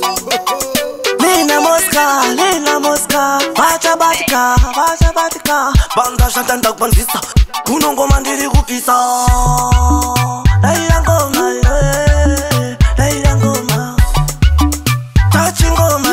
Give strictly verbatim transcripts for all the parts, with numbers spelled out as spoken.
Lina Mosca, Lina Mosca, Vacha Batika, Vacha Batika, Banda Shantanda Bandisa, Kunongo Mandiri Kupisa. Leila Ngoma, Leila Ngoma, Tachi Ngoma,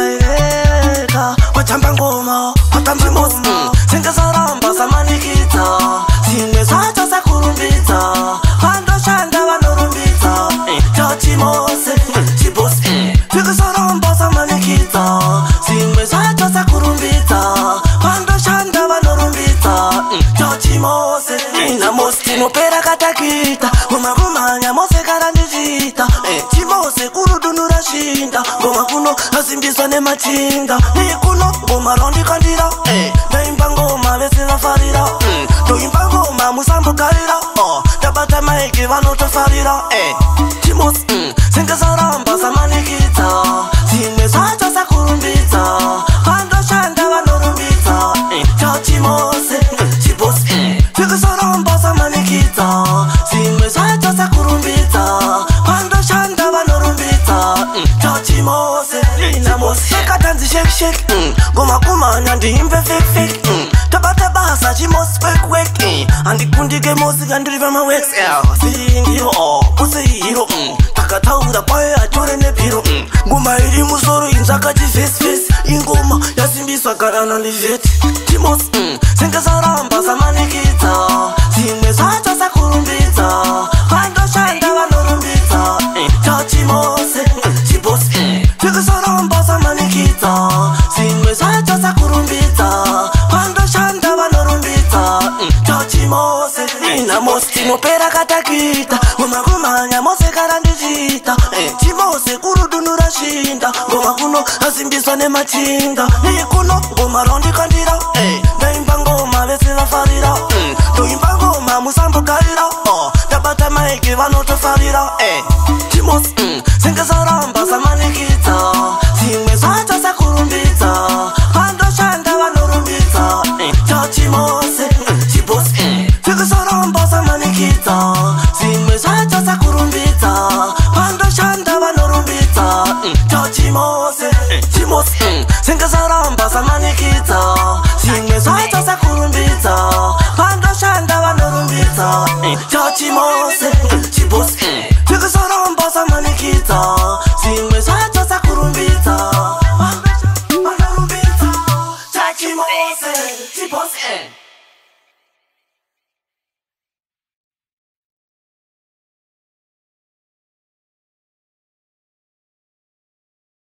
Wachamba Ngoma, Watamba Ngoma, Senga Saramba Samanikita, Sine Sacha Sakurumbita, Hando Shanda Vanorumbita, Tachi Mose, Chibos, Senga Saramba Samanikita, Sine Sacha Sakurumbita, Hando Shanda Vanorumbita, Tachi Mose, Ina Mosti Mopera Katakita, Goma Gumanya Mose Karandijita, Chimose Kurudunu Rashinda, Goma Kuno Asimbisa Ne Machinda, Nikuno Goma Rondi Kandira, Naimba Ngoma Vesila Farira, Noimba Ngoma Musambo Karira, Tabata Maiki Vanoto Farira, Chimos, Senga Saramba Samanikita, Sine Sacha Sakurumbita, Hando Shanda Vanorumbita, Chachimose, Chibos, Senga Saramba Samanikita, Sine Sacha Sakurumbita, Hando Shanda Vanorumbita, Chachimose, Lina Mose, Katanzi Shake Shake, Goma Kumanya Ndi Impe Fake Fake, Tabata Basa Chimos Fake Wake, Andi Kundi Ke Mosi Gandriva Maweks, Sing Hero, Pussy Hero, Takataura Boy Atore Nepiro, Goma Iri Musoro Inzakaji Face Face, Ingoma Yasimbi Sakarana Livet, Chimos, Senga Saramba Samanikita, Sine Sacha Sakurumbita, Hando Shanda Vanorumbita, Chachimose, Chibos, Senga Saramba Samanikita, Sine Sacha Sakurumbita, Hando Shanda Vanorumbita, Chachimose, Lina Mosti Mopera Katakita, Goma Gumanya Mose Karandijita, Chimose Kurudunu Rashinda, Goma Kuno Asimbisa Ne Machinda, Nikuno Goma Rondi Kandira, Naimba Ngoma Vesila Farira, Noimba Ngoma Musambo Karira, Tabata Maiki Vanoto Farira, Chimos, Senga Saramba Samanikita, Sine Sacha Sakurumbita, Hando Shanda Vanorumbita, Chachimose, Chibos, Senga Saramba Samanikita, Sine Sacha Sakurumbita, Hando Shanda Vanorumbita, Chachimose, Chimos, Senga Saramba Samanikita, Sine Sacha Sakurumbita, Hando Shanda Vanorumbita, Chachimose.